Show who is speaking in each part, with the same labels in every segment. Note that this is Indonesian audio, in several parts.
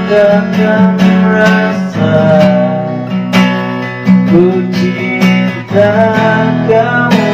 Speaker 1: mengatakan rasa ku cinta kamu.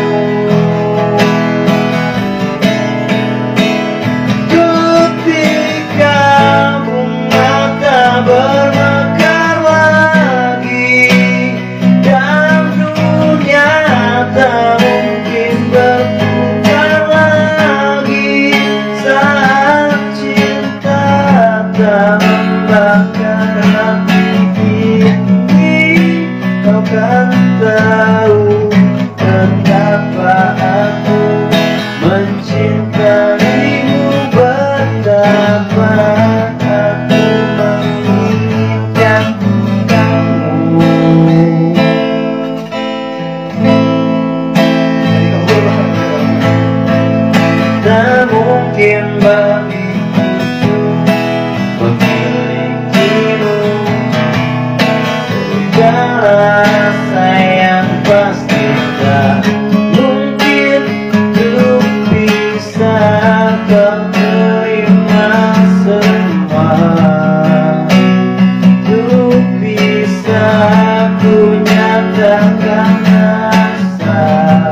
Speaker 1: Ketika bunga tak bermekar lagi dan dunia tak mungkin berputar lagi, saat cinta tak membakar hati ini, kau kan tahu betapa aku mencintaimu, betapa aku menginginkan kamu. Tak mungkin bagiku memilikimu, segala sayang pasti tak mungkin untuk bisa kau terima semua, untuk bisa ku nyatakan rasa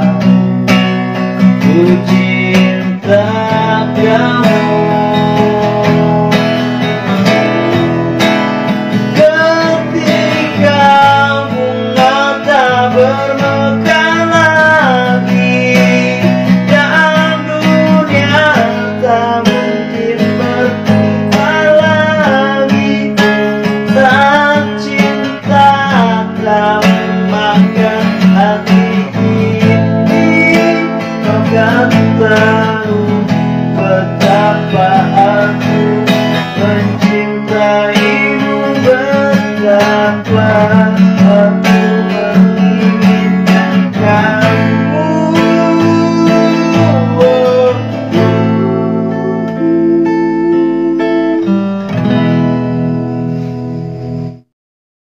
Speaker 1: ku cinta kamu. Ketika bunga tak bermekar lagi dan dunia tak mungkin berputar lagi, saat cinta telah memakan hati ini, kau kan tahu betapa